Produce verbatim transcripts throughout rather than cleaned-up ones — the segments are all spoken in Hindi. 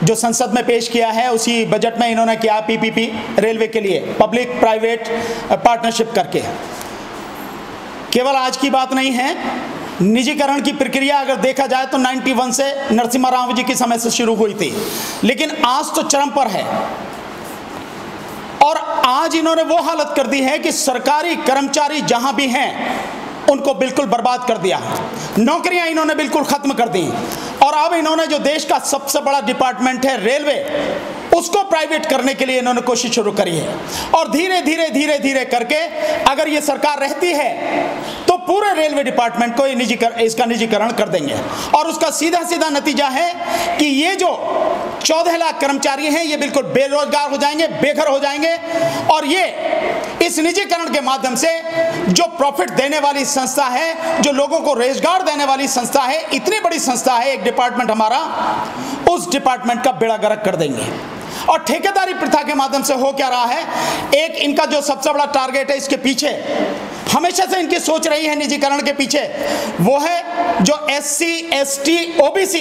जो संसद में पेश किया है, उसी बजट में इन्होंने किया पीपीपी रेलवे के लिए, पब्लिक प्राइवेट पार्टनरशिप करके। केवल आज की बात नहीं है, निजीकरण की प्रक्रिया अगर देखा जाए तो इक्यानवे से नरसिम्हा राव जी के समय से शुरू हुई थी, लेकिन आज तो चरम पर है। और आज इन्होंने वो हालत कर दी है कि सरकारी कर्मचारी जहां भी हैं उनको बिल्कुल बर्बाद कर दिया, नौकरियां इन्होंने बिल्कुल खत्म कर दी। और अब इन्होंने जो देश का सबसे बड़ा डिपार्टमेंट है रेलवे, उसको प्राइवेट करने के लिए इन्होंने कोशिश शुरू करी है। और धीरे धीरे धीरे धीरे करके अगर ये सरकार रहती है तो पूरे रेलवे डिपार्टमेंट को ये निजीकरण, इसका निजीकरण कर देंगे। और उसका सीधा सीधा नतीजा है कि ये जो चौदह लाख कर्मचारी हैं ये बिल्कुल बेरोजगार हो जाएंगे, बेघर हो जाएंगे। और ये इस निजीकरण के माध्यम से जो प्रॉफिट देने वाली संस्था है, जो लोगों को रोजगार देने वाली संस्था है, इतनी बड़ी संस्था है एक डिपार्टमेंट हमारा, उस डिपार्टमेंट का बेड़ा गर्क कर देंगे। और ठेकेदारी प्रथा के माध्यम से हो क्या रहा है, एक इनका जो सबसे बड़ा टारगेट है, इसके पीछे हमेशा से इनकी सोच रही है निजीकरण के पीछे, वो है जो एससी, एसटी, ओबीसी,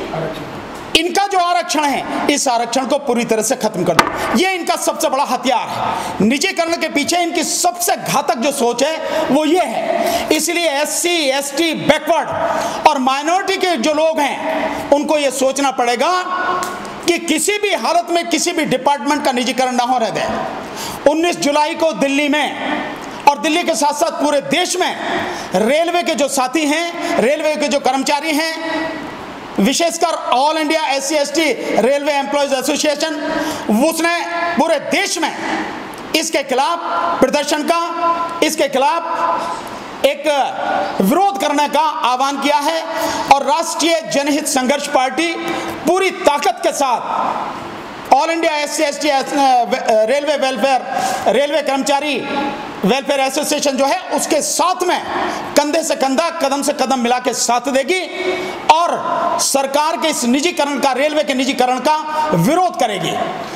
इनका जो आरक्षण है, इस आरक्षण को पूरी तरह से खत्म कर दो। ये इनका सबसे बड़ा हथियार है। निजीकरण के पीछे इनकी सबसे घातक जो सोच है वो ये है। इसलिए एससी, एसटी, बैकवर्ड और माइनॉरिटी के जो लोग हैं उनको ये सोचना पड़ेगा कि किसी भी हालत में किसी भी डिपार्टमेंट का निजीकरण ना हो रह जाए। उन्नीस जुलाई को दिल्ली में और दिल्ली के साथ साथ पूरे देश में रेलवे के जो साथी हैं, रेलवे के जो कर्मचारी हैं, विशेषकर all India SC ST railway employees association, उसने पूरे देश में इसके खिलाफ प्रदर्शन का, इसके खिलाफ एक विरोध करने का आह्वान किया है। और राष्ट्रीय जनहित संघर्ष पार्टी पूरी ताकत के साथ all India SC ST railway welfare railway कर्मचारी वेलफेयर एसोसिएशन जो है उसके साथ में कंधे से कंधा, कदम से कदम मिला के साथ देगी और सरकार के इस निजीकरण का, रेलवे के निजीकरण का विरोध करेगी।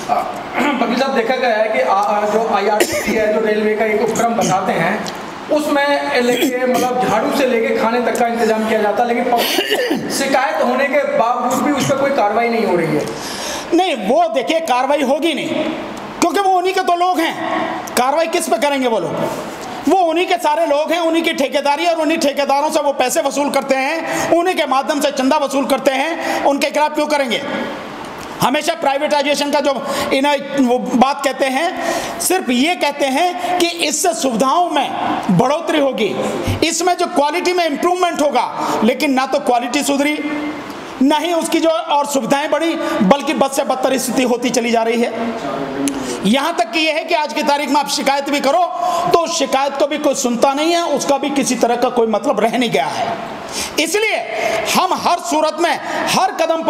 वकील साहब, देखा गया है कि जो आईआरसीटी है, जो रेलवे का एक उपक्रम बनाते हैं, उसमें लेके मतलब झाड़ू से लेके खाने तक का इंतजाम किया जाता है, लेकिन शिकायत होने के बावजूद भी उस पर कोई कार्रवाई नहीं हो रही है। नहीं, वो देखिए कार्रवाई होगी नहीं, क्योंकि वो उन्हीं के तो लोग हैं। कार्रवाई किस पे करेंगे वो लोग? वो उन्हीं के सारे लोग हैं, उन्हीं की ठेकेदारी और उन्हीं ठेकेदारों से वो पैसे वसूल करते हैं, उन्हीं के माध्यम से चंदा वसूल करते हैं। उनके खिलाफ क्यों करेंगे? हमेशा प्राइवेटाइजेशन का जो इन्हें वो बात कहते हैं, सिर्फ ये कहते हैं कि इससे सुविधाओं में बढ़ोतरी होगी, इसमें जो क्वालिटी में इंप्रूवमेंट होगा, लेकिन ना तो क्वालिटी सुधरी, ना ही उसकी जो और सुविधाएं बढ़ी, बल्कि बद से बदतर स्थिति होती चली जा रही है। यहां तक कि यह है कि आज की तारीख में आप शिकायत भी करो तो शिकायत को भी कोई सुनता नहीं है, उसका भी किसी तरह का कोई मतलब रह नहीं गया है। इसलिए हम हर सूरत में, हर कदम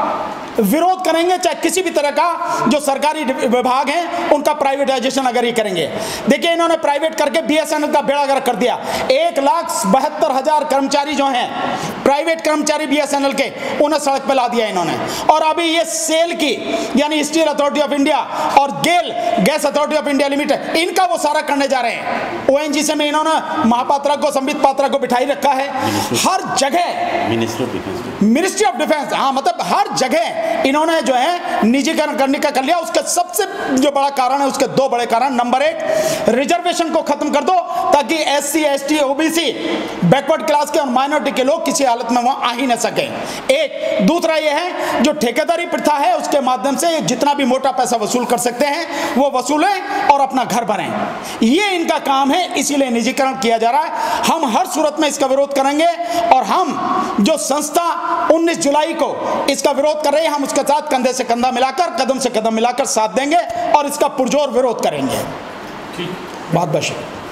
पर विरोध करेंगे, चाहे किसी भी तरह का जो सरकारी विभाग हैं उनका प्राइवेटाइजेशन अगर ये करेंगे। देखिए, इन्होंने प्राइवेट करके बीएसएनएल का बेड़ा गर्क कर दिया। एक लाख बहत्तर हजार कर्मचारी जो हैं, प्राइवेट कर्मचारी बीएसएनएल के, उन्हें सड़क पर ला दिया इन्होंने। और अभी ये सेल की, यानी स्टील अथॉरिटी ऑफ इंडिया और GAIL gas authority of India limited, इनका वो सारा करने जा रहे हैं। ओएनजीसी में इन्होंने महापात्रा को, संबित पात्रा को बिठाई रखा है। हर जगह मिनिस्ट्री ऑफ डिफेंस, हाँ, मतलब हर जगह इन्होंने जो है निजीकरण करने का कर लिया। उसका सबसे जो बड़ा कारण है, उसके दो बड़े कारण, नंबर एक, रिजर्वेशन को खत्म कर दो ताकि SC, ST, OBC, backward class के और माइनॉरिटी के लोग किसी हालत में वहां आ ही न सके। एक दूसरा यह है, जो ठेकेदारी प्रथा है उसके माध्यम से जितना भी मोटा पैसा वसूल कर सकते हैं वो वसूलें और अपना घर बनाएं, ये इनका काम है। इसीलिए निजीकरण किया जा रहा है। हम हर सूरत में इसका विरोध करेंगे और हम जो संस्था उन्नीस जुलाई को इसका विरोध कर रहे हैं, हम उसके साथ कंधे से कंधा मिलाकर, कदम से कदम मिलाकर साथ देंगे और इसका पुरजोर विरोध करेंगे। बहुत बहुत शुक्रिया।